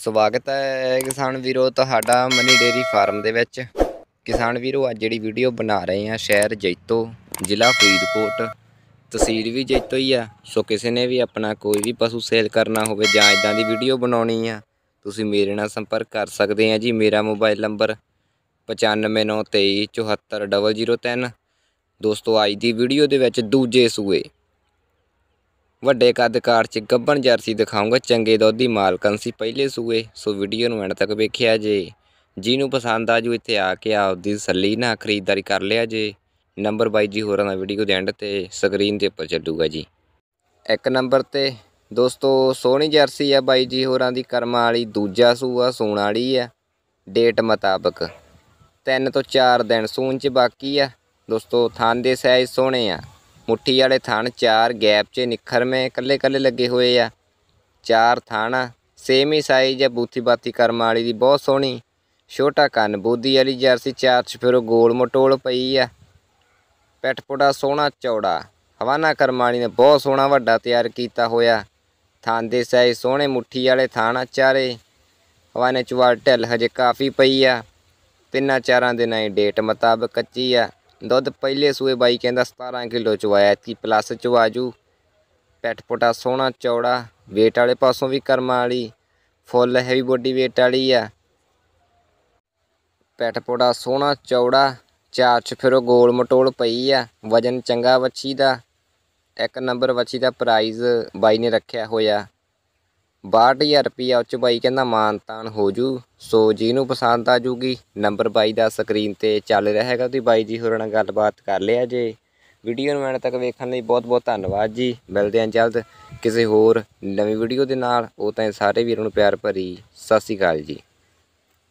ਸਵਾਗਤ ਹੈ ਕਿਸਾਨ ਵੀਰੋ ਤੁਹਾਡਾ ਮਨੀ ਡੇਅਰੀ ਫਾਰਮ ਦੇ ਵਿੱਚ। ਕਿਸਾਨ ਵੀਰੋ ਅੱਜ ਜਿਹੜੀ ਵੀਡੀਓ ਬਣਾ ਰਹੇ ਆ ਸ਼ਹਿਰ ਜੈਤੋ, ਜ਼ਿਲ੍ਹਾ ਫਰੀਦਕੋਟ, ਤਹਿਸੀਲ ਵੀ ਜੈਤੋ ਹੀ ਆ। ਸੋ ਕਿਸੇ ਨੇ ਵੀ ਆਪਣਾ ਕੋਈ ਵੀ ਪਸ਼ੂ ਸੇਲ ਕਰਨਾ ਹੋਵੇ ਜਾਂ ਇੱਦਾਂ ਦੀ ਵੀਡੀਓ ਬਣਾਉਣੀ ਆ, ਤੁਸੀਂ ਮੇਰੇ ਨਾਲ ਸੰਪਰਕ ਕਰ ਸਕਦੇ ਆ ਜੀ। ਮੇਰਾ ਮੋਬਾਈਲ ਨੰਬਰ 9593274003। ਦੋਸਤੋ ਅੱਜ ਦੀ ਵੀਡੀਓ ਦੇ ਵਿੱਚ ਦੂਜੇ ਸੂਏ ਵੱਡੇ ਕੱਦ ਕਾਰ 'ਚ ਗੱਭਣ ਜਰਸੀ ਦਿਖਾਊਂਗਾ, ਚੰਗੇ ਦੁੱਧ ਦੀ ਮਾਲਕਨ ਸੀ ਪਹਿਲੇ ਸੂਏ। ਸੋ ਵੀਡੀਓ ਨੂੰ ਐਂਡ ਤੱਕ ਵੇਖਿਆ ਜੇ, ਜਿਹਨੂੰ ਪਸੰਦ ਆ ਜੂ ਇੱਥੇ ਆ ਕੇ ਆਪਦੀ ਤਸੱਲੀ ਨਾਲ ਖਰੀਦਦਾਰੀ ਕਰ ਲਿਆ ਜੇ। ਨੰਬਰ ਬਾਈ ਜੀ ਹੋਰਾਂ ਦਾ ਵੀਡੀਓ ਦੇ ਐਂਡ ਤੇ ਸਕਰੀਨ ਦੇ ਉੱਪਰ ਚੱਲੂਗਾ ਜੀ। ਇੱਕ ਨੰਬਰ ਤੇ ਦੋਸਤੋ ਸੋਹਣੀ ਜਰਸੀ ਆ ਬਾਈ ਜੀ ਹੋਰਾਂ ਦੀ ਕਰਮਾਂ ਵਾਲੀ, ਦੂਜਾ ਸੂਆ ਸੂਣ ਵਾਲੀ ਆ। ਡੇਟ ਮੁਤਾਬਕ 3 ਤੋਂ 4 ਦਿਨ ਸੂਣ 'ਚ ਬਾਕੀ ਆ। ਦੋਸਤੋ ਥਣ ਦੇ ਸਾਈਜ਼ ਸੋਹਣੇ ਆ, ਮੁੱਠੀ ਵਾਲੇ ਥਣ, 4 ਗੈਪ 'ਚ ਨਿਖਰਵੇਂ ਕੱਲੇ ਕੱਲੇ ਲੱਗੇ ਹੋਏ ਆ। 4 ਥਣ ਸੇਮ ਹੀ ਸਾਈਜ਼ ਆ, ਬੂਥੀ ਬਾਤੀ ਕਰਮਾਂ ਵਾਲੀ ਦੀ ਬਹੁਤ ਸੋਹਣੀ। ਛੋਟਾ ਕੰਨ ਬੋਦੀ ਵਾਲੀ ਜਰਸੀ, 4 ਚਫੇਰੋ ਗੋਲ ਮਟੋਲ ਪਈ ਆ। ਪਿੱਠ ਪੁੜਾ ਸੋਹਣਾ ਚੌੜਾ, ਹਵਾਨਾ ਕਰਮਾਂ ਵਾਲੀ ਨੇ ਬਹੁਤ ਸੋਹਣਾ ਵੱਡਾ ਤਿਆਰ ਕੀਤਾ ਹੋਇਆ। ਥਣ ਦੇ ਸਾਈਜ਼ ਸੋਹਣੇ, ਮੁੱਠੀ ਵਾਲੇ ਥਣ ਆ ਚਾਰੇ। ਹਵਾਨੇ ਚਵਾਲ ਢਿੱਲ ਹਜੇ ਕਾਫੀ ਪਈ ਆ। 3-4 ਦਿਨਾਂ ਦੀ ਡੇਟ ਮੁਤਾਬਕ ਕੱਚੀ ਆ। ਦੁੱਧ ਪਹਿਲੇ ਸੂਏ ਬਾਈ ਕਹਿੰਦਾ 17 ਕਿਲੋ ਚਵਾਇਆ, ਐਤਕੀ ਪਲੱਸ ਚਵਾਜੂ। ਪਿੱਠ ਪੁਟਾ ਸੋਹਣਾ ਚੌੜਾ, ਵੇਟ ਵਾਲੇ ਪਾਸੋਂ ਵੀ ਕਰਮਾਂ ਵਾਲੀ, ਫੁੱਲ ਹੈਵੀ ਬੋਡੀ ਵੇਟ ਵਾਲੀ ਆ। ਪਿੱਠ ਪੁਟਾ ਸੋਹਣਾ ਚੌੜਾ, 4 ਚਫੇਰੋ ਗੋਲ ਮਟੋਲ ਪਈ ਆ। ਵਜਨ ਚੰਗਾ ਵੱਛੀ ਦਾ। 1 ਨੰਬਰ ਵੱਛੀ ਦਾ ਪ੍ਰਾਈਜ਼ ਬਾਈ ਨੇ ਰੱਖਿਆ ਹੋਇਆ 62,000 ਰੁਪਈਆ। ਉਹ 'ਚ ਬਾਈ ਕਹਿੰਦਾ ਮਾਨ ਤਾਨ ਹੋ ਜੂ। ਸੋ ਜਿਹਨੂੰ ਪਸੰਦ ਆ ਜੂਗੀ ਨੰਬਰ ਬਾਈ ਦਾ ਸਕਰੀਨ 'ਤੇ ਚੱਲ ਰਿਹਾ ਹੈਗਾ, ਤੁਸੀਂ ਬਾਈ ਜੀ ਹੋਰਾਂ ਨਾਲ ਗੱਲਬਾਤ ਕਰ ਲਿਆ ਜੇ। ਵੀਡੀਓ ਨੂੰ ਐਂਡ ਤੱਕ ਵੇਖਣ ਲਈ ਬਹੁਤ ਬਹੁਤ ਧੰਨਵਾਦ ਜੀ। ਮਿਲਦੇ ਹਾਂ ਜਲਦ ਕਿਸੇ ਹੋਰ ਨਵੀਂ ਵੀਡੀਓ ਦੇ ਨਾਲ। ਉਹ ਤਾਂ ਸਾਰੇ ਵੀਰਾਂ ਨੂੰ ਪਿਆਰ ਭਰੀ ਸਤਿ ਸ਼੍ਰੀ ਅਕਾਲ ਜੀ।